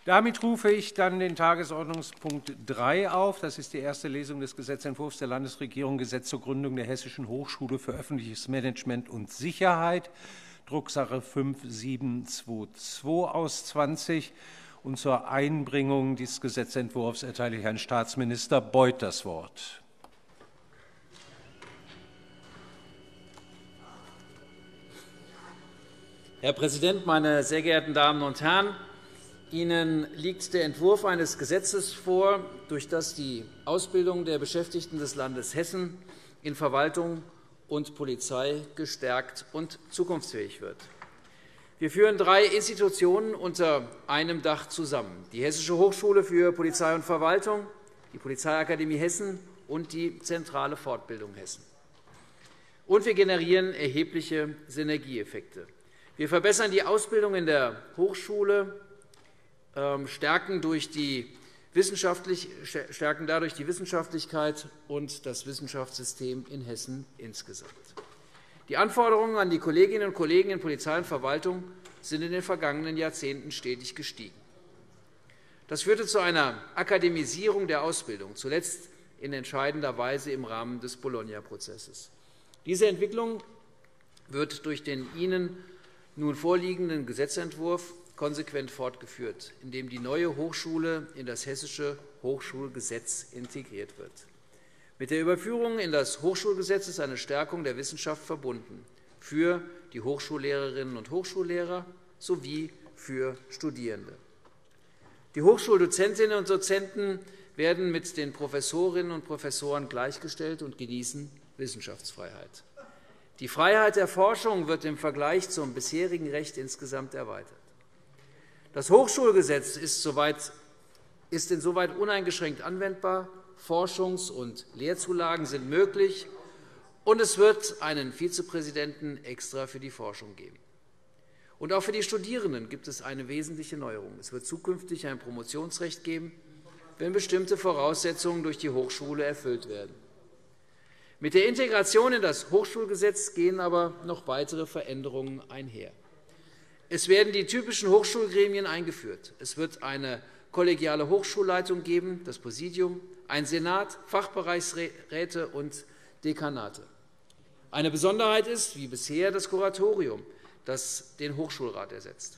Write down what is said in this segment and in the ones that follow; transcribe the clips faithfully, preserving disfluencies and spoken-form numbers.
Damit rufe ich dann den Tagesordnungspunkt drei auf. Das ist die erste Lesung des Gesetzentwurfs der Landesregierung Gesetz zur Gründung der Hessischen Hochschule für öffentliches Management und Sicherheit, Drucksache fünf sieben zwei zwei aus zwanzig. Und zur Einbringung dieses Gesetzentwurfs erteile ich Herrn Staatsminister Beuth das Wort. Herr Präsident, meine sehr geehrten Damen und Herren! Ihnen liegt der Entwurf eines Gesetzes vor, durch das die Ausbildung der Beschäftigten des Landes Hessen in Verwaltung und Polizei gestärkt und zukunftsfähig wird. Wir führen drei Institutionen unter einem Dach zusammen: die Hessische Hochschule für Polizei und Verwaltung, die Polizeiakademie Hessen und die Zentrale Fortbildung Hessen. Und wir generieren erhebliche Synergieeffekte. Wir verbessern die Ausbildung in der Hochschule, stärken, durch die wissenschaftlich, stärken dadurch die Wissenschaftlichkeit und das Wissenschaftssystem in Hessen insgesamt. Die Anforderungen an die Kolleginnen und Kollegen in Polizei und Verwaltung sind in den vergangenen Jahrzehnten stetig gestiegen. Das führte zu einer Akademisierung der Ausbildung, zuletzt in entscheidender Weise im Rahmen des Bologna-Prozesses. Diese Entwicklung wird durch den Ihnen nun vorliegenden Gesetzentwurf konsequent fortgeführt, indem die neue Hochschule in das Hessische Hochschulgesetz integriert wird. Mit der Überführung in das Hochschulgesetz ist eine Stärkung der Wissenschaft verbunden, für die Hochschullehrerinnen und Hochschullehrer sowie für Studierende. Die Hochschuldozentinnen und Dozenten werden mit den Professorinnen und Professoren gleichgestellt und genießen Wissenschaftsfreiheit. Die Freiheit der Forschung wird im Vergleich zum bisherigen Recht insgesamt erweitert. Das Hochschulgesetz ist insoweit uneingeschränkt anwendbar. Forschungs- und Lehrzulagen sind möglich, und es wird einen Vizepräsidenten extra für die Forschung geben. Und auch für die Studierenden gibt es eine wesentliche Neuerung. Es wird zukünftig ein Promotionsrecht geben, wenn bestimmte Voraussetzungen durch die Hochschule erfüllt werden. Mit der Integration in das Hochschulgesetz gehen aber noch weitere Veränderungen einher. Es werden die typischen Hochschulgremien eingeführt. Es wird eine kollegiale Hochschulleitung geben, das Präsidium, ein Senat, Fachbereichsräte und Dekanate. Eine Besonderheit ist, wie bisher, das Kuratorium, das den Hochschulrat ersetzt.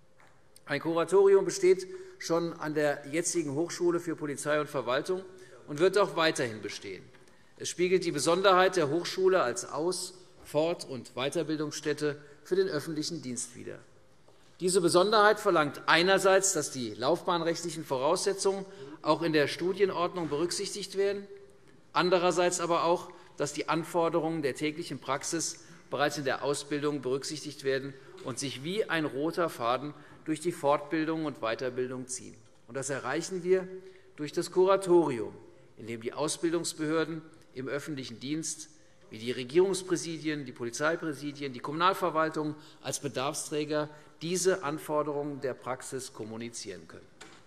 Ein Kuratorium besteht schon an der jetzigen Hochschule für Polizei und Verwaltung und wird auch weiterhin bestehen. Es spiegelt die Besonderheit der Hochschule als Aus-, Fort- und Weiterbildungsstätte für den öffentlichen Dienst wider. Diese Besonderheit verlangt einerseits, dass die laufbahnrechtlichen Voraussetzungen auch in der Studienordnung berücksichtigt werden, andererseits aber auch, dass die Anforderungen der täglichen Praxis bereits in der Ausbildung berücksichtigt werden und sich wie ein roter Faden durch die Fortbildung und Weiterbildung ziehen. Das erreichen wir durch das Kuratorium, in dem die Ausbildungsbehörden im öffentlichen Dienst wie die Regierungspräsidien, die Polizeipräsidien, die Kommunalverwaltung als Bedarfsträger diese Anforderungen der Praxis kommunizieren können.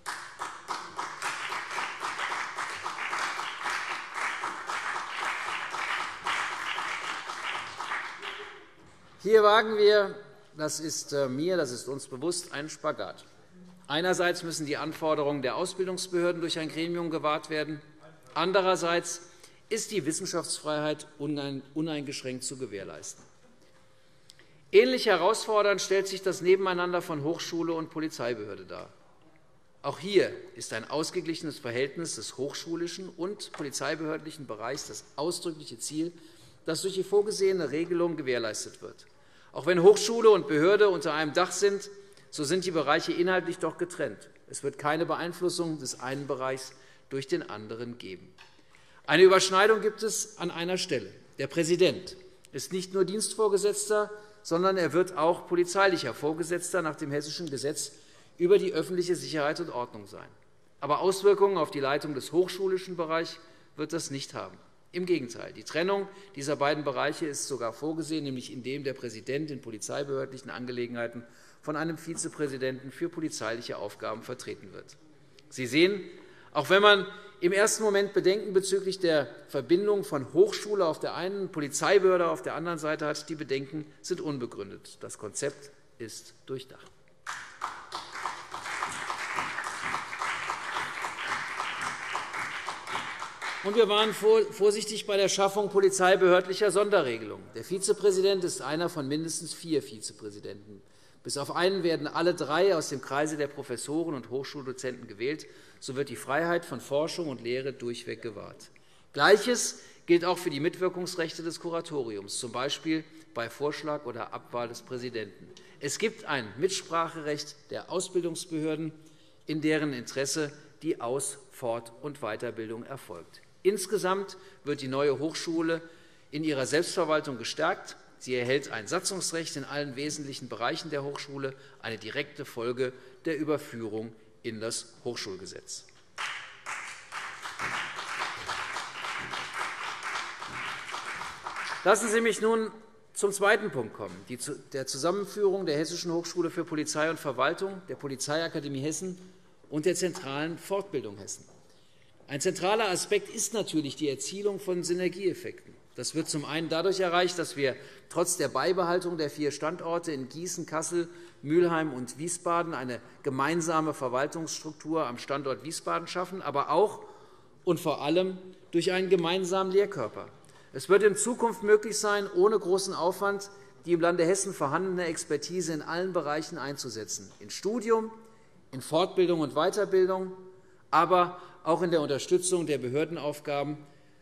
Hier wagen wir, das ist mir, das ist uns bewusst, einen Spagat. Einerseits müssen die Anforderungen der Ausbildungsbehörden durch ein Gremium gewahrt werden. Andererseits ist die Wissenschaftsfreiheit uneingeschränkt zu gewährleisten. Ähnlich herausfordernd stellt sich das Nebeneinander von Hochschule und Polizeibehörde dar. Auch hier ist ein ausgeglichenes Verhältnis des hochschulischen und polizeibehördlichen Bereichs das ausdrückliche Ziel, das durch die vorgesehene Regelung gewährleistet wird. Auch wenn Hochschule und Behörde unter einem Dach sind, so sind die Bereiche inhaltlich doch getrennt. Es wird keine Beeinflussung des einen Bereichs durch den anderen geben. Eine Überschneidung gibt es an einer Stelle. Der Präsident ist nicht nur Dienstvorgesetzter, sondern er wird auch polizeilicher Vorgesetzter nach dem Hessischen Gesetz über die öffentliche Sicherheit und Ordnung sein. Aber Auswirkungen auf die Leitung des hochschulischen Bereichs wird das nicht haben. Im Gegenteil, die Trennung dieser beiden Bereiche ist sogar vorgesehen, nämlich indem der Präsident in polizeibehördlichen Angelegenheiten von einem Vizepräsidenten für polizeiliche Aufgaben vertreten wird. Sie sehen, auch wenn man im ersten Moment Bedenken bezüglich der Verbindung von Hochschule auf der einen und Polizeibehörde auf der anderen Seite hat, die Bedenken sind unbegründet. Das Konzept ist durchdacht. Und wir waren vorsichtig bei der Schaffung polizeibehördlicher Sonderregelungen. Der Vizepräsident ist einer von mindestens vier Vizepräsidenten. Bis auf einen werden alle drei aus dem Kreise der Professoren und Hochschuldozenten gewählt. So wird die Freiheit von Forschung und Lehre durchweg gewahrt. Gleiches gilt auch für die Mitwirkungsrechte des Kuratoriums, z. B. bei Vorschlag oder Abwahl des Präsidenten. Es gibt ein Mitspracherecht der Ausbildungsbehörden, in deren Interesse die Aus-, Fort- und Weiterbildung erfolgt. Insgesamt wird die neue Hochschule in ihrer Selbstverwaltung gestärkt. Sie erhält ein Satzungsrecht in allen wesentlichen Bereichen der Hochschule, eine direkte Folge der Überführung in das Hochschulgesetz. Lassen Sie mich nun zum zweiten Punkt kommen, die der Zusammenführung der Hessischen Hochschule für Polizei und Verwaltung, der Polizeiakademie Hessen und der zentralen Fortbildung Hessen. Ein zentraler Aspekt ist natürlich die Erzielung von Synergieeffekten. Das wird zum einen dadurch erreicht, dass wir trotz der Beibehaltung der vier Standorte in Gießen, Kassel, Mülheim und Wiesbaden eine gemeinsame Verwaltungsstruktur am Standort Wiesbaden schaffen, aber auch und vor allem durch einen gemeinsamen Lehrkörper. Es wird in Zukunft möglich sein, ohne großen Aufwand die im Lande Hessen vorhandene Expertise in allen Bereichen einzusetzen, in Studium, in Fortbildung und Weiterbildung, aber auch in der Unterstützung der Behördenaufgaben,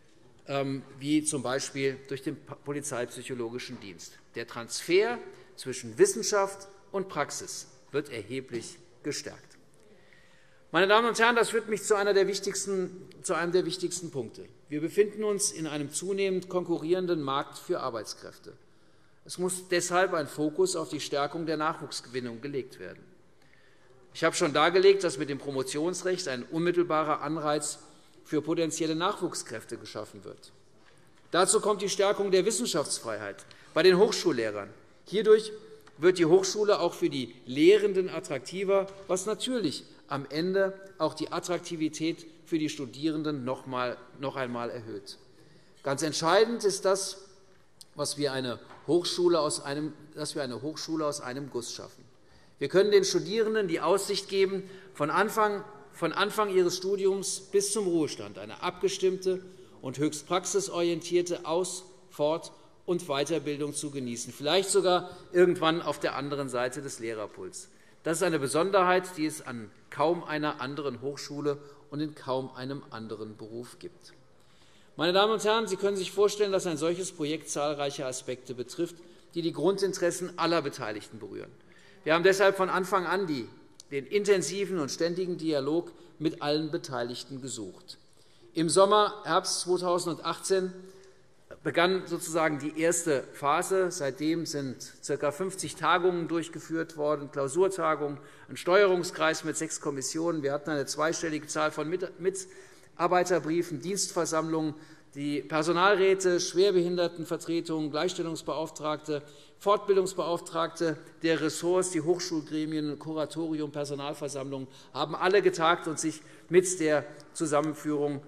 wie z. B. durch den Polizeipsychologischen Dienst. Der Transfer zwischen Wissenschaft und Praxis wird erheblich gestärkt. Meine Damen und Herren, das führt mich zu, einer der wichtigsten, zu einem der wichtigsten Punkte. Wir befinden uns in einem zunehmend konkurrierenden Markt für Arbeitskräfte. Es muss deshalb ein Fokus auf die Stärkung der Nachwuchsgewinnung gelegt werden. Ich habe schon dargelegt, dass mit dem Promotionsrecht ein unmittelbarer Anreiz für potenzielle Nachwuchskräfte geschaffen wird. Dazu kommt die Stärkung der Wissenschaftsfreiheit bei den Hochschullehrern. Hierdurch wird die Hochschule auch für die Lehrenden attraktiver, was natürlich am Ende auch die Attraktivität für die Studierenden noch einmal erhöht. Ganz entscheidend ist das, dass wir eine Hochschule aus einem, dass wir eine Hochschule aus einem Guss schaffen. Wir können den Studierenden die Aussicht geben, von Anfang, von Anfang ihres Studiums bis zum Ruhestand eine abgestimmte und höchst praxisorientierte Aus-, Fort- und Weiterbildung zu genießen, vielleicht sogar irgendwann auf der anderen Seite des Lehrerpuls. Das ist eine Besonderheit, die es an kaum einer anderen Hochschule und in kaum einem anderen Beruf gibt. Meine Damen und Herren, Sie können sich vorstellen, dass ein solches Projekt zahlreiche Aspekte betrifft, die die Grundinteressen aller Beteiligten berühren. Wir haben deshalb von Anfang an den intensiven und ständigen Dialog mit allen Beteiligten gesucht. Im Sommer, Herbst zweitausendachtzehn begann sozusagen die erste Phase. Seitdem sind ca. fünfzig Tagungen durchgeführt worden, Klausurtagungen, ein Steuerungskreis mit sechs Kommissionen. Wir hatten eine zweistellige Zahl von Mitarbeiterbriefen, Dienstversammlungen, die Personalräte, Schwerbehindertenvertretungen, Gleichstellungsbeauftragte, Fortbildungsbeauftragte der Ressorts, die Hochschulgremien, Kuratorium, Personalversammlungen haben alle getagt und sich mit der Zusammenführung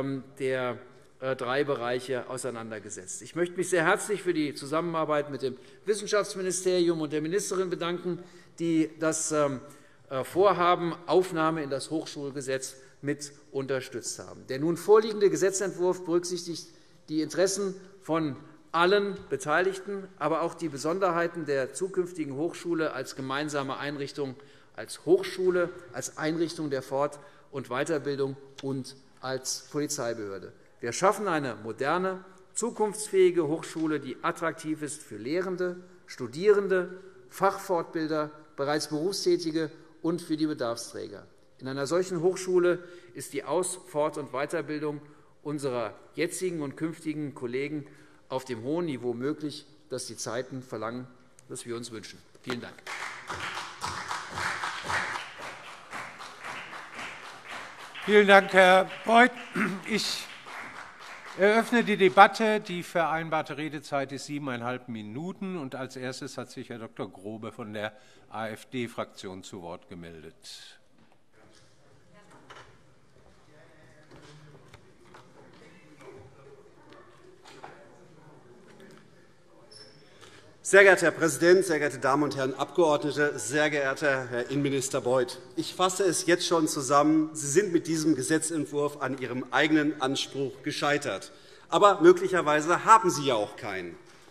der drei Bereiche auseinandergesetzt. Ich möchte mich sehr herzlich für die Zusammenarbeit mit dem Wissenschaftsministerium und der Ministerin bedanken, die das Vorhaben Aufnahme in das Hochschulgesetz mit unterstützt haben. Der nun vorliegende Gesetzentwurf berücksichtigt die Interessen von allen Beteiligten, aber auch die Besonderheiten der zukünftigen Hochschule als gemeinsame Einrichtung, als Hochschule, als Einrichtung der Fort- und Weiterbildung und als Polizeibehörde. Wir schaffen eine moderne, zukunftsfähige Hochschule, die attraktiv ist für Lehrende, Studierende, Fachfortbilder, bereits Berufstätige und für die Bedarfsträger. In einer solchen Hochschule ist die Aus-, Fort- und Weiterbildung unserer jetzigen und künftigen Kollegen auf dem hohen Niveau möglich, das die Zeiten verlangen, das wir uns wünschen. Vielen Dank. Vielen Dank, Herr Beuth. Ich eröffne die Debatte. Die vereinbarte Redezeit ist siebeneinhalb Minuten. Und als erstes hat sich Herr Doktor Grobe von der AfD-Fraktion zu Wort gemeldet. Sehr geehrter Herr Präsident, sehr geehrte Damen und Herren Abgeordnete, sehr geehrter Herr Innenminister Beuth! Ich fasse es jetzt schon zusammen. Sie sind mit diesem Gesetzentwurf an Ihrem eigenen Anspruch gescheitert. Aber möglicherweise haben Sie ja auch keinen.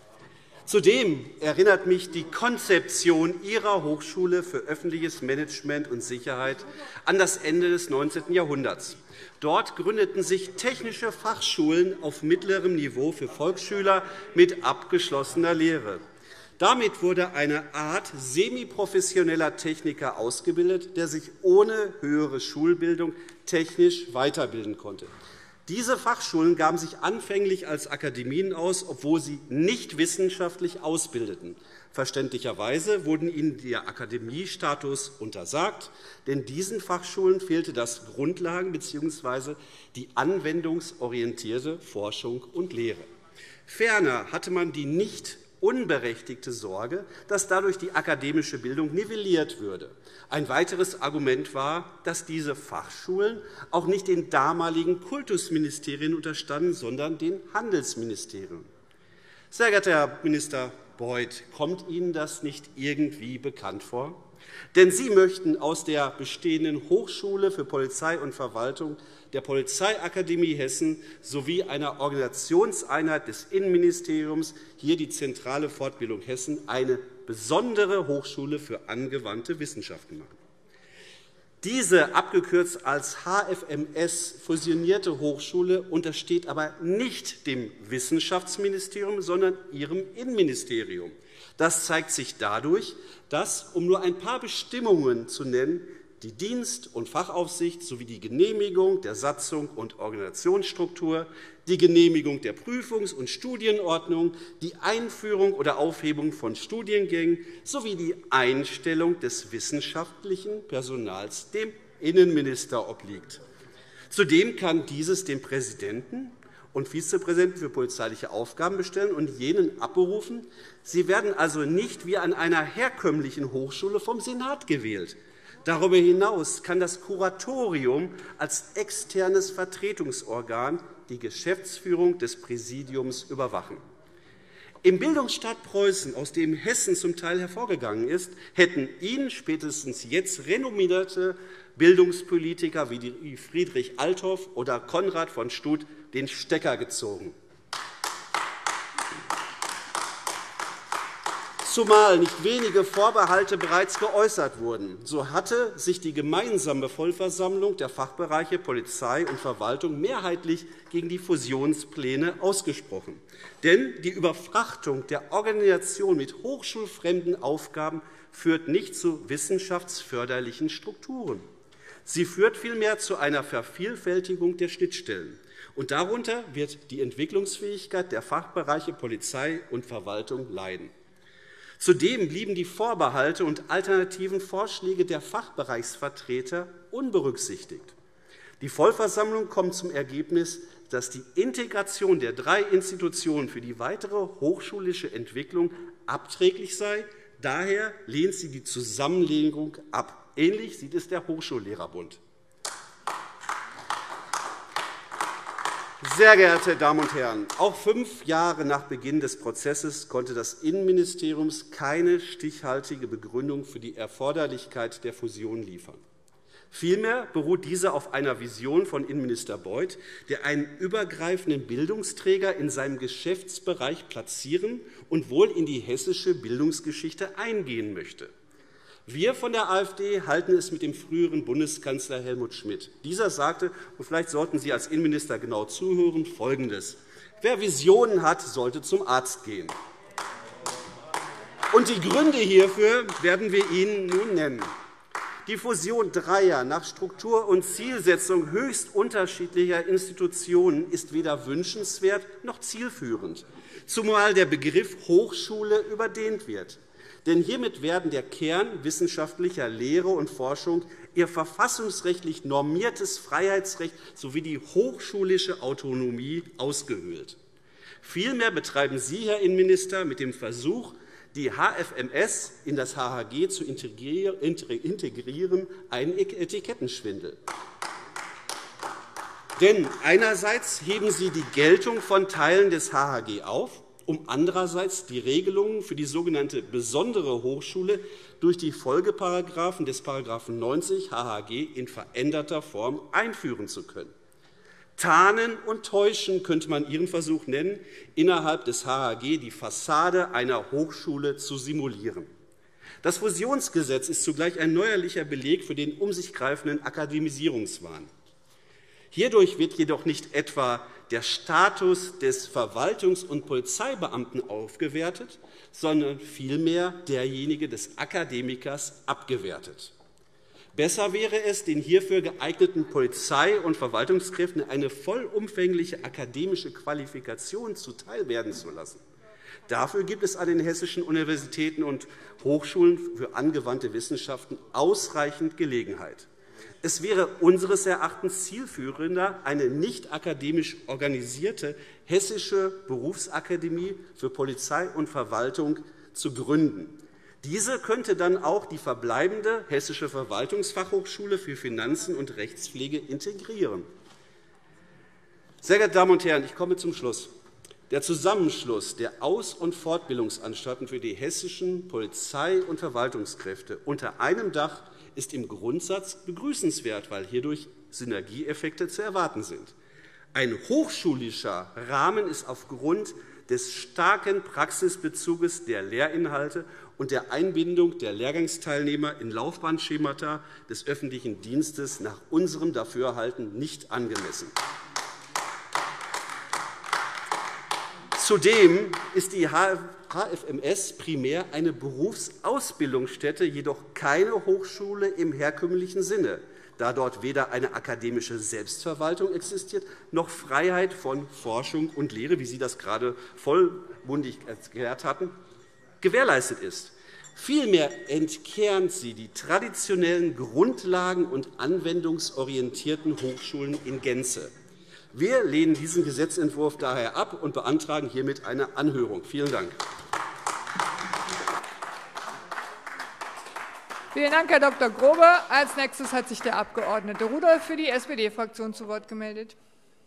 Zudem erinnert mich die Konzeption Ihrer Hochschule für öffentliches Management und Sicherheit an das Ende des neunzehnten Jahrhunderts. Dort gründeten sich technische Fachschulen auf mittlerem Niveau für Volksschüler mit abgeschlossener Lehre. Damit wurde eine Art semiprofessioneller Techniker ausgebildet, der sich ohne höhere Schulbildung technisch weiterbilden konnte. Diese Fachschulen gaben sich anfänglich als Akademien aus, obwohl sie nicht wissenschaftlich ausbildeten. Verständlicherweise wurde ihnen der Akademiestatus untersagt, denn diesen Fachschulen fehlte das Grundlagen- bzw. die anwendungsorientierte Forschung und Lehre. Ferner hatte man die nicht unberechtigte Sorge, dass dadurch die akademische Bildung nivelliert würde. Ein weiteres Argument war, dass diese Fachschulen auch nicht den damaligen Kultusministerien unterstanden, sondern den Handelsministerien. Sehr geehrter Herr Minister Beuth, kommt Ihnen das nicht irgendwie bekannt vor? Denn Sie möchten aus der bestehenden Hochschule für Polizei und Verwaltung, der Polizeiakademie Hessen sowie einer Organisationseinheit des Innenministeriums, hier die zentrale Fortbildung Hessen, eine besondere Hochschule für angewandte Wissenschaften machen. Diese, abgekürzt als H F M S, fusionierte Hochschule untersteht aber nicht dem Wissenschaftsministerium, sondern ihrem Innenministerium. Das zeigt sich dadurch, dass, um nur ein paar Bestimmungen zu nennen, die Dienst- und Fachaufsicht sowie die Genehmigung der Satzung und Organisationsstruktur, die Genehmigung der Prüfungs- und Studienordnung, die Einführung oder Aufhebung von Studiengängen sowie die Einstellung des wissenschaftlichen Personals dem Innenminister obliegt. Zudem kann dieses den Präsidenten und Vizepräsidenten für polizeiliche Aufgaben bestellen und jenen abberufen. Sie werden also nicht wie an einer herkömmlichen Hochschule vom Senat gewählt. Darüber hinaus kann das Kuratorium als externes Vertretungsorgan die Geschäftsführung des Präsidiums überwachen. Im Bildungsstaat Preußen, aus dem Hessen zum Teil hervorgegangen ist, hätten Ihnen spätestens jetzt renommierte Bildungspolitiker wie Friedrich Althoff oder Konrad von Stut den Stecker gezogen. Zumal nicht wenige Vorbehalte bereits geäußert wurden. So hatte sich die gemeinsame Vollversammlung der Fachbereiche Polizei und Verwaltung mehrheitlich gegen die Fusionspläne ausgesprochen. Denn die Überfrachtung der Organisation mit hochschulfremden Aufgaben führt nicht zu wissenschaftsförderlichen Strukturen. Sie führt vielmehr zu einer Vervielfältigung der Schnittstellen. Und darunter wird die Entwicklungsfähigkeit der Fachbereiche Polizei und Verwaltung leiden. Zudem blieben die Vorbehalte und alternativen Vorschläge der Fachbereichsvertreter unberücksichtigt. Die Vollversammlung kommt zum Ergebnis, dass die Integration der drei Institutionen für die weitere hochschulische Entwicklung abträglich sei. Daher lehnt sie die Zusammenlegung ab. Ähnlich sieht es der Hochschullehrerbund. Sehr geehrte Damen und Herren, auch fünf Jahre nach Beginn des Prozesses konnte das Innenministerium keine stichhaltige Begründung für die Erforderlichkeit der Fusion liefern. Vielmehr beruht diese auf einer Vision von Innenminister Beuth, der einen übergreifenden Bildungsträger in seinem Geschäftsbereich platzieren und wohl in die hessische Bildungsgeschichte eingehen möchte. Wir von der AfD halten es mit dem früheren Bundeskanzler Helmut Schmidt. Dieser sagte, und vielleicht sollten Sie als Innenminister genau zuhören, Folgendes: Wer Visionen hat, sollte zum Arzt gehen. Und die Gründe hierfür werden wir Ihnen nun nennen. Die Fusion dreier nach Struktur und Zielsetzung höchst unterschiedlicher Institutionen ist weder wünschenswert noch zielführend, zumal der Begriff Hochschule überdehnt wird. Denn hiermit werden der Kern wissenschaftlicher Lehre und Forschung, ihr verfassungsrechtlich normiertes Freiheitsrecht sowie die hochschulische Autonomie ausgehöhlt. Vielmehr betreiben Sie, Herr Innenminister, mit dem Versuch, die H F M S in das H H G zu integrieren, einen Etikettenschwindel. Denn einerseits heben Sie die Geltung von Teilen des H H G auf, um andererseits die Regelungen für die sogenannte besondere Hochschule durch die Folgeparagraphen des § neunzig H H G in veränderter Form einführen zu können. Tarnen und täuschen könnte man Ihren Versuch nennen, innerhalb des H H G die Fassade einer Hochschule zu simulieren. Das Fusionsgesetz ist zugleich ein neuerlicher Beleg für den um sich greifenden Akademisierungswahn. Hierdurch wird jedoch nicht etwa der Status des Verwaltungs- und Polizeibeamten aufgewertet, sondern vielmehr derjenige des Akademikers abgewertet. Besser wäre es, den hierfür geeigneten Polizei- und Verwaltungskräften eine vollumfängliche akademische Qualifikation zuteilwerden zu lassen. Dafür gibt es an den hessischen Universitäten und Hochschulen für angewandte Wissenschaften ausreichend Gelegenheit. Es wäre unseres Erachtens zielführender, eine nicht akademisch organisierte hessische Berufsakademie für Polizei und Verwaltung zu gründen. Diese könnte dann auch die verbleibende Hessische Verwaltungsfachhochschule für Finanzen und Rechtspflege integrieren. Sehr geehrte Damen und Herren, ich komme zum Schluss. Der Zusammenschluss der Aus- und Fortbildungsanstalten für die hessischen Polizei- und Verwaltungskräfte unter einem Dach ist im Grundsatz begrüßenswert, weil hierdurch Synergieeffekte zu erwarten sind. Ein hochschulischer Rahmen ist aufgrund des starken Praxisbezuges der Lehrinhalte und der Einbindung der Lehrgangsteilnehmer in Laufbahnschemata des öffentlichen Dienstes nach unserem Dafürhalten nicht angemessen. Zudem ist die H F M S primär eine Berufsausbildungsstätte, jedoch keine Hochschule im herkömmlichen Sinne, da dort weder eine akademische Selbstverwaltung existiert, noch Freiheit von Forschung und Lehre, wie Sie das gerade vollmundig erklärt hatten, gewährleistet ist. Vielmehr entkernt sie die traditionellen Grundlagen- und anwendungsorientierten Hochschulen in Gänze. Wir lehnen diesen Gesetzentwurf daher ab und beantragen hiermit eine Anhörung. Vielen Dank. Vielen Dank, Herr Doktor Grobe. Als nächstes hat sich der Abg. Rudolph für die S P D-Fraktion zu Wort gemeldet.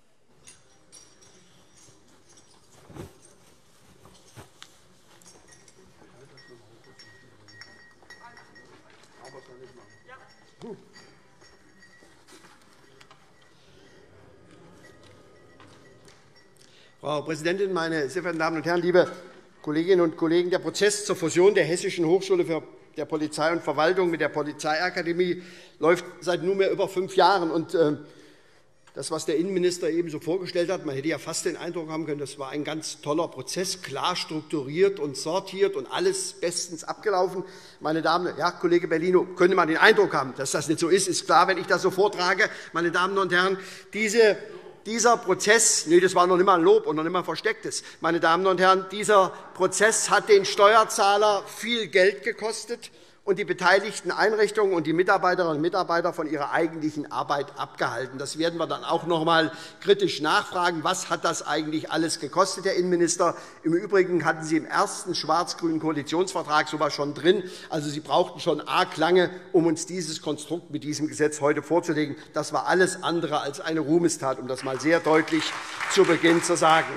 Frau Präsidentin, meine sehr verehrten Damen und Herren, liebe Kolleginnen und Kollegen! Der Prozess zur Fusion der Hessischen Hochschule für der Polizei und Verwaltung mit der Polizeiakademie läuft seit nunmehr über fünf Jahren. Und das, was der Innenminister eben so vorgestellt hat, man hätte ja fast den Eindruck haben können, das war ein ganz toller Prozess, klar strukturiert und sortiert und alles bestens abgelaufen. Meine Damen, ja, Kollege Bellino, könnte man den Eindruck haben, dass das nicht so ist, ist klar, wenn ich das so vortrage. Meine Damen und Herren, diese Dieser Prozess, nee, das war noch nicht einmal ein Lob und noch nicht einmal ein verstecktes, meine Damen und Herren, dieser Prozess hat den Steuerzahler viel Geld gekostet und die beteiligten Einrichtungen und die Mitarbeiterinnen und Mitarbeiter von ihrer eigentlichen Arbeit abgehalten. Das werden wir dann auch noch einmal kritisch nachfragen. Was hat das eigentlich alles gekostet, Herr Innenminister? Im Übrigen hatten Sie im ersten schwarz-grünen Koalitionsvertrag so etwas schon drin. Also Sie brauchten schon arg lange, um uns dieses Konstrukt mit diesem Gesetz heute vorzulegen. Das war alles andere als eine Ruhmestat, um das einmal sehr deutlich zu Beginn zu sagen.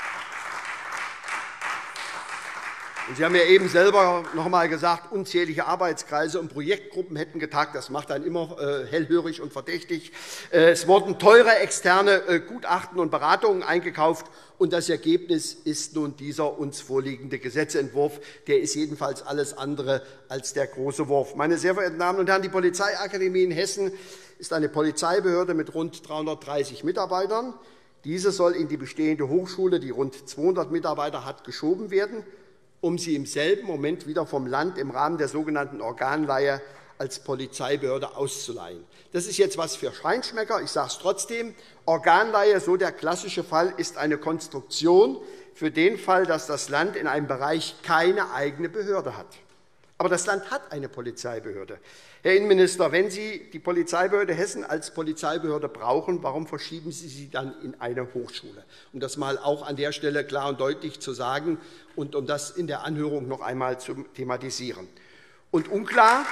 Sie haben ja eben selber noch einmal gesagt, unzählige Arbeitskreise und Projektgruppen hätten getagt. Das macht einen immer hellhörig und verdächtig. Es wurden teure externe Gutachten und Beratungen eingekauft. Und das Ergebnis ist nun dieser uns vorliegende Gesetzentwurf. Der ist jedenfalls alles andere als der große Wurf. Meine sehr verehrten Damen und Herren, die Polizeiakademie in Hessen ist eine Polizeibehörde mit rund dreihundertdreißig Mitarbeitern. Diese soll in die bestehende Hochschule, die rund zweihundert Mitarbeiter hat, geschoben werden, um sie im selben Moment wieder vom Land im Rahmen der sogenannten Organleihe als Polizeibehörde auszuleihen. Das ist jetzt etwas für Feinschmecker. Ich sage es trotzdem. Organleihe, so der klassische Fall, ist eine Konstruktion für den Fall, dass das Land in einem Bereich keine eigene Behörde hat. Aber das Land hat eine Polizeibehörde. Herr Innenminister, wenn Sie die Polizeibehörde Hessen als Polizeibehörde brauchen, warum verschieben Sie sie dann in eine Hochschule? Um das einmal auch an der Stelle klar und deutlich zu sagen und um das in der Anhörung noch einmal zu thematisieren. Und unklar,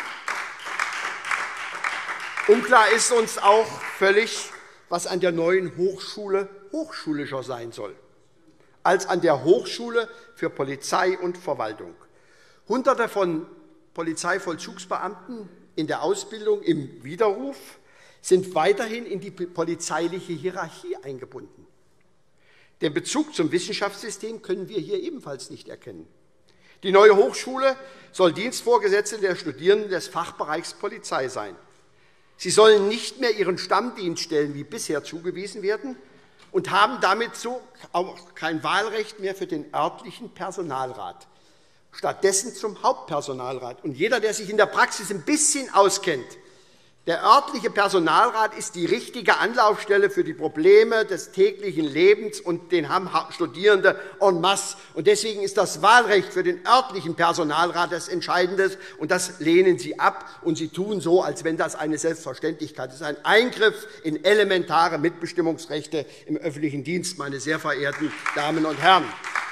unklar ist uns auch völlig, was an der neuen Hochschule hochschulischer sein soll. als an der Hochschule für Polizei und Verwaltung. Hunderte von Polizeivollzugsbeamten in der Ausbildung im Widerruf sind weiterhin in die polizeiliche Hierarchie eingebunden. Den Bezug zum Wissenschaftssystem können wir hier ebenfalls nicht erkennen. Die neue Hochschule soll Dienstvorgesetzte der Studierenden des Fachbereichs Polizei sein. Sie sollen nicht mehr ihren Stammdienststellen wie bisher zugewiesen werden und haben damit so auch kein Wahlrecht mehr für den örtlichen Personalrat. Stattdessen zum Hauptpersonalrat. Und jeder, der sich in der Praxis ein bisschen auskennt, der örtliche Personalrat ist die richtige Anlaufstelle für die Probleme des täglichen Lebens, und den haben Studierende en masse. Und deswegen ist das Wahlrecht für den örtlichen Personalrat das Entscheidende, und das lehnen Sie ab. Und Sie tun so, als wenn das eine Selbstverständlichkeit ist. Das ist ein Eingriff in elementare Mitbestimmungsrechte im öffentlichen Dienst, meine sehr verehrten Damen und Herren.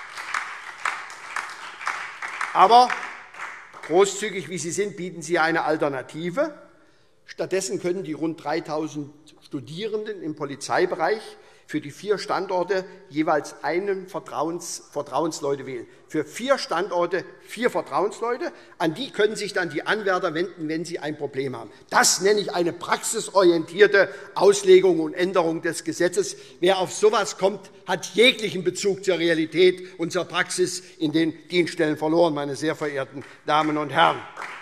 Aber großzügig wie Sie sind, bieten Sie eine Alternative. Stattdessen können die rund dreitausend Studierenden im Polizeibereich für die vier Standorte jeweils einen Vertrauens, Vertrauensleute wählen. Für vier Standorte vier Vertrauensleute. An die können sich dann die Anwärter wenden, wenn sie ein Problem haben. Das nenne ich eine praxisorientierte Auslegung und Änderung des Gesetzes. Wer auf so etwas kommt, hat jeglichen Bezug zur Realität und zur Praxis in den Dienststellen verloren, meine sehr verehrten Damen und Herren.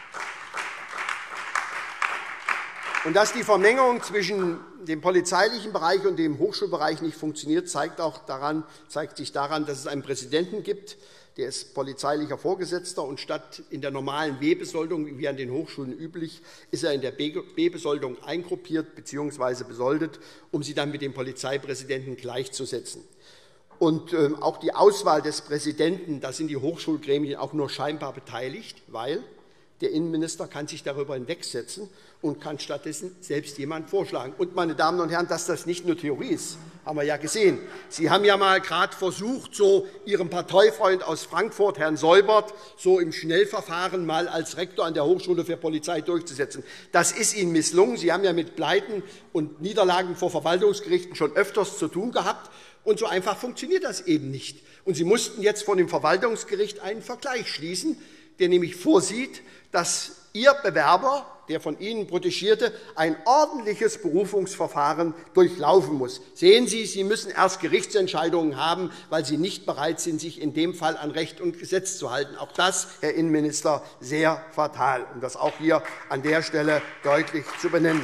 Und dass die Vermengung zwischen dem polizeilichen Bereich und dem Hochschulbereich nicht funktioniert, zeigt, auch daran, zeigt sich daran, dass es einen Präsidenten gibt, der ist polizeilicher Vorgesetzter, und statt in der normalen B-Besoldung, wie an den Hochschulen üblich, ist er in der B-Besoldung eingruppiert bzw. besoldet, um sie dann mit dem Polizeipräsidenten gleichzusetzen. Und äh, auch die Auswahl des Präsidenten, da sind die Hochschulgremien auch nur scheinbar beteiligt, weil der Innenminister kann sich darüber hinwegsetzen und kann stattdessen selbst jemanden vorschlagen. Und, meine Damen und Herren, dass das nicht nur Theorie ist, haben wir ja gesehen. Sie haben ja mal gerade versucht, so Ihrem Parteifreund aus Frankfurt, Herrn Seubert, so im Schnellverfahren mal als Rektor an der Hochschule für Polizei durchzusetzen. Das ist Ihnen misslungen. Sie haben ja mit Pleiten und Niederlagen vor Verwaltungsgerichten schon öfters zu tun gehabt. Und so einfach funktioniert das eben nicht. Und Sie mussten jetzt von dem Verwaltungsgericht einen Vergleich schließen, der nämlich vorsieht, dass Ihr Bewerber, der von Ihnen protegierte, ein ordentliches Berufungsverfahren durchlaufen muss. Sehen Sie, Sie müssen erst Gerichtsentscheidungen haben, weil Sie nicht bereit sind, sich in dem Fall an Recht und Gesetz zu halten. Auch das, Herr Innenminister, sehr fatal, um das auch hier an der Stelle deutlich zu benennen.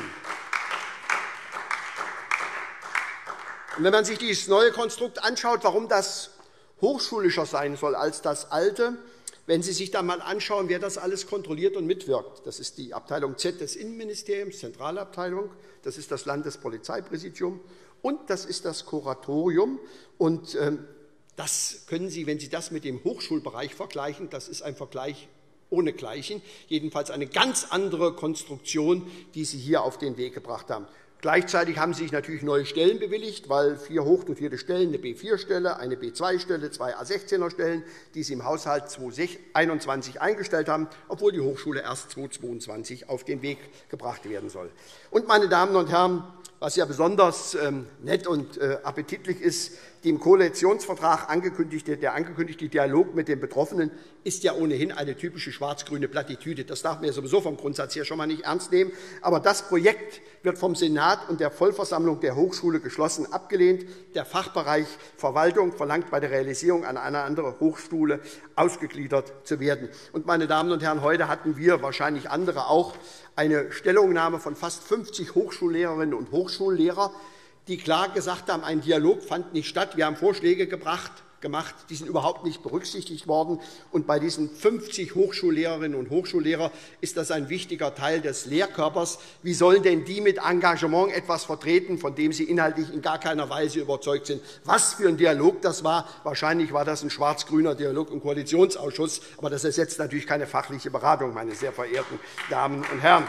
Und wenn man sich dieses neue Konstrukt anschaut, warum das hochschulischer sein soll als das alte, wenn Sie sich da einmal anschauen, wer das alles kontrolliert und mitwirkt, das ist die Abteilung Z des Innenministeriums, Zentralabteilung, das ist das Landespolizeipräsidium und das ist das Kuratorium. Und das können Sie, wenn Sie das mit dem Hochschulbereich vergleichen, das ist ein Vergleich ohnegleichen, jedenfalls eine ganz andere Konstruktion, die Sie hier auf den Weg gebracht haben. Gleichzeitig haben Sie sich natürlich neue Stellen bewilligt, weil vier hochdotierte Stellen, eine B vier Stelle, eine B zwei Stelle, zwei A sechzehner Stellen, die Sie im Haushalt zweitausendeinundzwanzig eingestellt haben, obwohl die Hochschule erst zweitausendzweiundzwanzig auf den Weg gebracht werden soll. Und, meine Damen und Herren, was ja besonders nett und appetitlich ist, die im Koalitionsvertrag angekündigte, der angekündigte Dialog mit den Betroffenen ist ja ohnehin eine typische schwarz-grüne Plattitüde. Das darf man ja sowieso vom Grundsatz her schon einmal nicht ernst nehmen. Aber das Projekt wird vom Senat und der Vollversammlung der Hochschule geschlossen abgelehnt. Der Fachbereich Verwaltung verlangt bei der Realisierung an eine andere Hochschule ausgegliedert zu werden. Und, meine Damen und Herren, heute hatten wir, wahrscheinlich andere auch, eine Stellungnahme von fast fünfzig Hochschullehrerinnen und Hochschullehrer, die klar gesagt haben, ein Dialog fand nicht statt. Wir haben Vorschläge gebracht, gemacht, die sind überhaupt nicht berücksichtigt worden. Und bei diesen fünfzig Hochschullehrerinnen und Hochschullehrern ist das ein wichtiger Teil des Lehrkörpers. Wie sollen denn die mit Engagement etwas vertreten, von dem sie inhaltlich in gar keiner Weise überzeugt sind? Was für ein Dialog das war? Wahrscheinlich war das ein schwarz-grüner Dialog im Koalitionsausschuss. Aber das ersetzt natürlich keine fachliche Beratung, meine sehr verehrten Damen und Herren.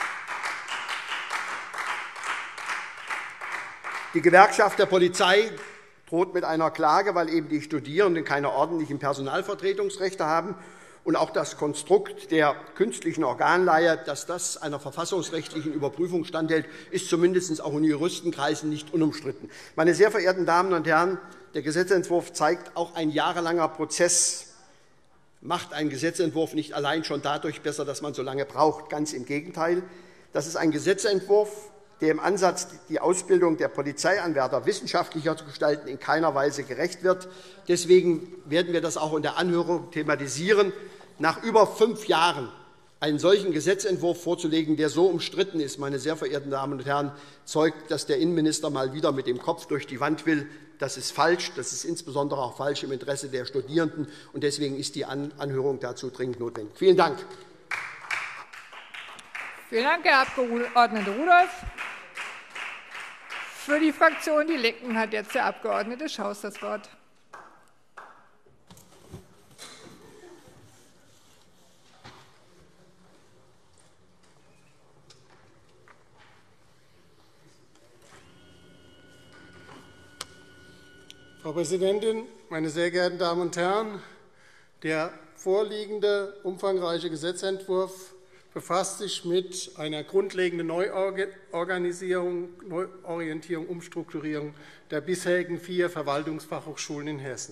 Die Gewerkschaft der Polizei droht mit einer Klage, weil eben die Studierenden keine ordentlichen Personalvertretungsrechte haben. Und auch das Konstrukt der künstlichen Organleihe, dass das einer verfassungsrechtlichen Überprüfung standhält, ist zumindest auch in Juristenkreisen nicht unumstritten. Meine sehr verehrten Damen und Herren, Der Gesetzentwurf zeigt, auch ein jahrelanger Prozess macht einen Gesetzentwurf nicht allein schon dadurch besser, dass man so lange braucht. Ganz im Gegenteil. Das ist ein Gesetzentwurf, der im Ansatz, die Ausbildung der Polizeianwärter wissenschaftlicher zu gestalten, in keiner Weise gerecht wird. Deswegen werden wir das auch in der Anhörung thematisieren. Nach über fünf Jahren einen solchen Gesetzentwurf vorzulegen, der so umstritten ist, meine sehr verehrten Damen und Herren, zeugt, dass der Innenminister mal wieder mit dem Kopf durch die Wand will. Das ist falsch. Das ist insbesondere auch falsch im Interesse der Studierenden. Und deswegen ist die Anhörung dazu dringend notwendig. Vielen Dank. Vielen Dank, Herr Abg. Rudolph. Für die Fraktion Die Linken hat jetzt der Abg. Schaus das Wort. Frau Präsidentin, meine sehr geehrten Damen und Herren! Der vorliegende umfangreiche Gesetzentwurf befasst sich mit einer grundlegenden Neuorganisierung, Neuorientierung, Umstrukturierung der bisherigen vier Verwaltungsfachhochschulen in Hessen.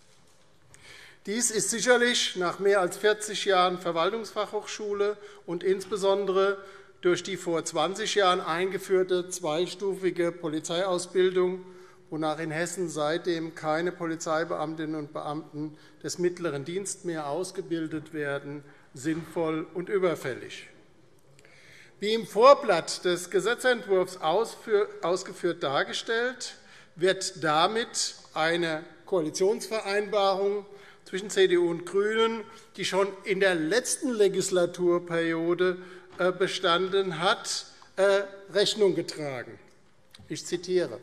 Dies ist sicherlich nach mehr als vierzig Jahren Verwaltungsfachhochschule und insbesondere durch die vor zwanzig Jahren eingeführte zweistufige Polizeiausbildung, wonach in Hessen seitdem keine Polizeibeamtinnen und Beamten des mittleren Dienstes mehr ausgebildet werden, sinnvoll und überfällig. Wie im Vorblatt des Gesetzentwurfs ausgeführt dargestellt, wird damit eine Koalitionsvereinbarung zwischen C D U und GRÜNEN, die schon in der letzten Legislaturperiode bestanden hat, Rechnung getragen. Ich zitiere: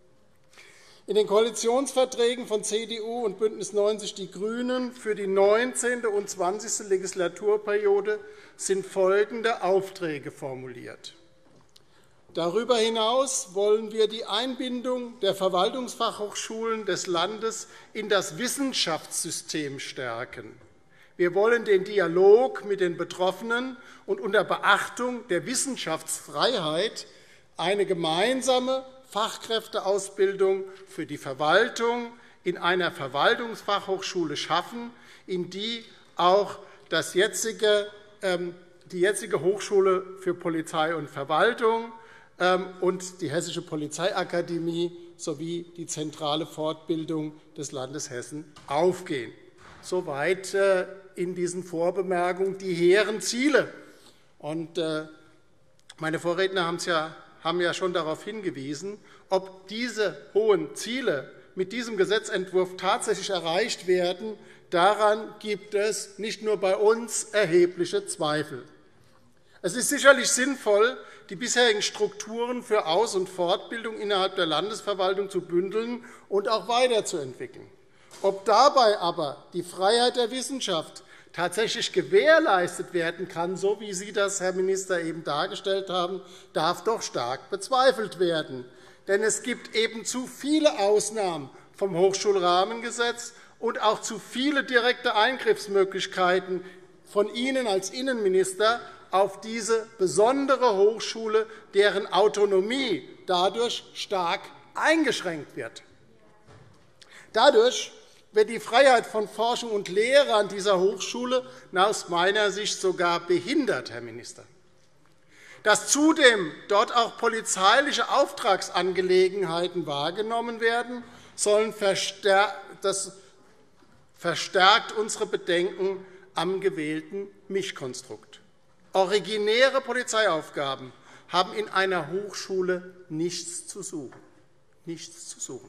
In den Koalitionsverträgen von C D U und BÜNDNIS neunzig die GRÜNEN für die neunzehnte und zwanzigste Legislaturperiode sind folgende Aufträge formuliert. Darüber hinaus wollen wir die Einbindung der Verwaltungsfachhochschulen des Landes in das Wissenschaftssystem stärken. Wir wollen den Dialog mit den Betroffenen und unter Beachtung der Wissenschaftsfreiheit eine gemeinsame Fachkräfteausbildung für die Verwaltung in einer Verwaltungsfachhochschule schaffen, in die auch das jetzige, die jetzige Hochschule für Polizei und Verwaltung und die Hessische Polizeiakademie sowie die zentrale Fortbildung des Landes Hessen aufgehen. Soweit in diesen Vorbemerkungen die hehren Ziele. Und meine Vorredner haben es ja haben ja schon darauf hingewiesen, ob diese hohen Ziele mit diesem Gesetzentwurf tatsächlich erreicht werden. Daran gibt es nicht nur bei uns erhebliche Zweifel. Es ist sicherlich sinnvoll, die bisherigen Strukturen für Aus- und Fortbildung innerhalb der Landesverwaltung zu bündeln und auch weiterzuentwickeln. Ob dabei aber die Freiheit der Wissenschaft tatsächlich gewährleistet werden kann, so wie Sie das, Herr Minister, eben dargestellt haben, darf doch stark bezweifelt werden. Denn es gibt eben zu viele Ausnahmen vom Hochschulrahmengesetz und auch zu viele direkte Eingriffsmöglichkeiten von Ihnen als Innenminister auf diese besondere Hochschule, deren Autonomie dadurch stark eingeschränkt wird. Dadurch wird die Freiheit von Forschung und Lehre an dieser Hochschule aus meiner Sicht sogar behindert, Herr Minister. Dass zudem dort auch polizeiliche Auftragsangelegenheiten wahrgenommen werden, sollen das verstärkt unsere Bedenken am gewählten Mischkonstrukt. Originäre Polizeiaufgaben haben in einer Hochschule nichts zu suchen. Nichts zu suchen.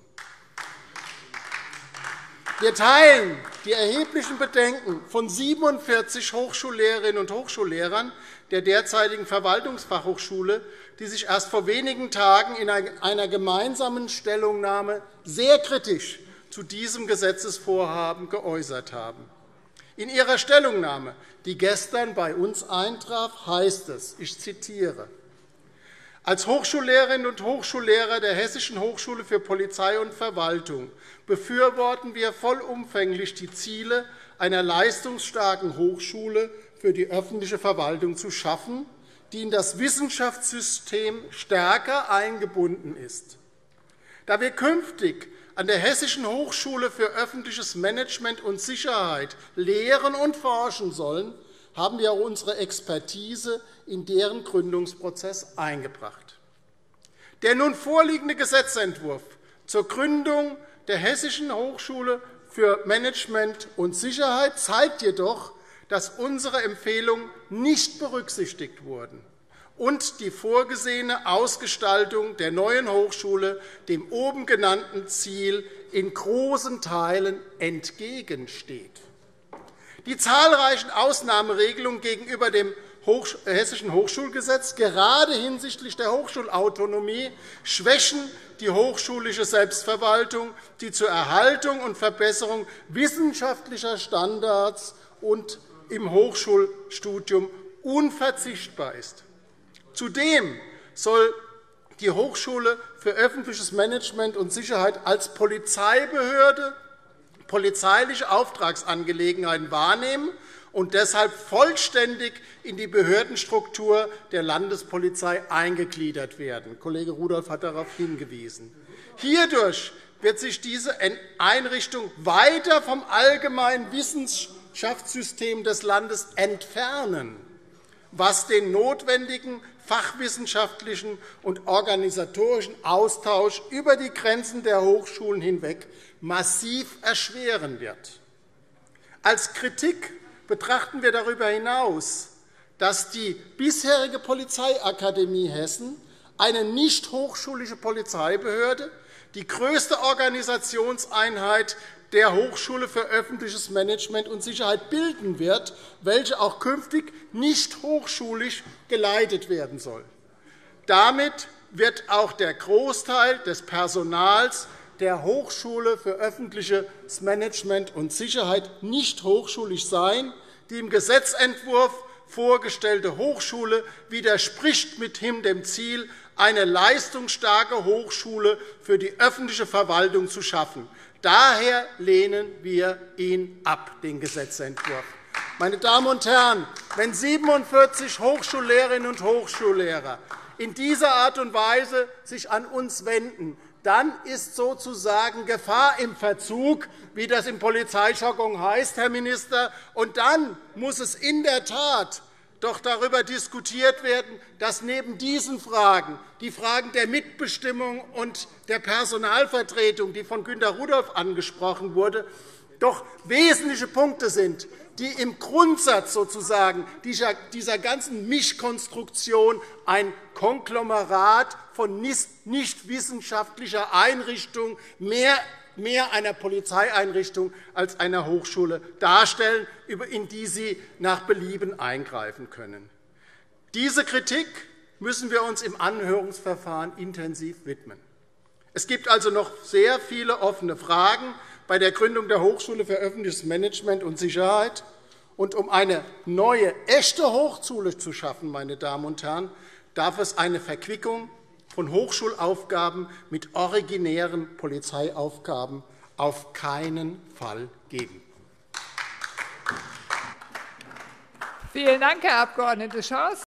Wir teilen die erheblichen Bedenken von siebenundvierzig Hochschullehrerinnen und Hochschullehrern der derzeitigen Verwaltungsfachhochschule, die sich erst vor wenigen Tagen in einer gemeinsamen Stellungnahme sehr kritisch zu diesem Gesetzesvorhaben geäußert haben. In ihrer Stellungnahme, die gestern bei uns eintraf, heißt es, ich zitiere: Als Hochschullehrerinnen und Hochschullehrer der Hessischen Hochschule für Polizei und Verwaltung befürworten wir vollumfänglich die Ziele einer leistungsstarken Hochschule für die öffentliche Verwaltung zu schaffen, die in das Wissenschaftssystem stärker eingebunden ist. Da wir künftig an der Hessischen Hochschule für öffentliches Management und Sicherheit lehren und forschen sollen, haben wir auch unsere Expertise in deren Gründungsprozess eingebracht. Der nun vorliegende Gesetzentwurf zur Gründung der Hessischen Hochschule für Management und Sicherheit zeigt jedoch, dass unsere Empfehlungen nicht berücksichtigt wurden und die vorgesehene Ausgestaltung der neuen Hochschule dem oben genannten Ziel in großen Teilen entgegensteht. Die zahlreichen Ausnahmeregelungen gegenüber dem Hessischen Hochschulgesetz, gerade hinsichtlich der Hochschulautonomie, schwächen die hochschulische Selbstverwaltung, die zur Erhaltung und Verbesserung wissenschaftlicher Standards und im Hochschulstudium unverzichtbar ist. Zudem soll die Hochschule für öffentliches Management und Sicherheit als Polizeibehörde polizeiliche Auftragsangelegenheiten wahrnehmen und deshalb vollständig in die Behördenstruktur der Landespolizei eingegliedert werden. Kollege Rudolph hat darauf hingewiesen. Hierdurch wird sich diese Einrichtung weiter vom allgemeinen Wissenschaftssystem des Landes entfernen, was den notwendigen fachwissenschaftlichen und organisatorischen Austausch über die Grenzen der Hochschulen hinweg massiv erschweren wird. Als Kritik betrachten wir darüber hinaus, dass die bisherige Polizeiakademie Hessen, eine nicht hochschulische Polizeibehörde, die größte Organisationseinheit der Hochschule für öffentliches Management und Sicherheit bilden wird, welche auch künftig nicht hochschulisch geleitet werden soll. Damit wird auch der Großteil des Personals der Hochschule für öffentliches Management und Sicherheit nicht hochschulisch sein. Die im Gesetzentwurf vorgestellte Hochschule widerspricht mithin dem Ziel, eine leistungsstarke Hochschule für die öffentliche Verwaltung zu schaffen. Daher lehnen wir ihn ab, den Gesetzentwurf. Meine Damen und Herren, wenn siebenundvierzig Hochschullehrerinnen und Hochschullehrer in dieser Art und Weise sich an uns wenden, dann ist sozusagen Gefahr im Verzug, wie das im Polizeijargon heißt, Herr Minister. Und dann muss es in der Tat doch darüber diskutiert werden, dass neben diesen Fragen die Fragen der Mitbestimmung und der Personalvertretung, die von Günter Rudolph angesprochen wurde, doch wesentliche Punkte sind, die im Grundsatz sozusagen dieser ganzen Mischkonstruktion ein Konglomerat von nicht wissenschaftlicher Einrichtung, mehr mehr einer Polizeieinrichtung als einer Hochschule darstellen, in die Sie nach Belieben eingreifen können. Diese Kritik müssen wir uns im Anhörungsverfahren intensiv widmen. Es gibt also noch sehr viele offene Fragen bei der Gründung der Hochschule für öffentliches Management und Sicherheit. Und um eine neue, echte Hochschule zu schaffen, meine Damen und Herren, darf es eine Verquickung von Hochschulaufgaben mit originären Polizeiaufgaben auf keinen Fall geben. Vielen Dank, Herr Abg. Schaus.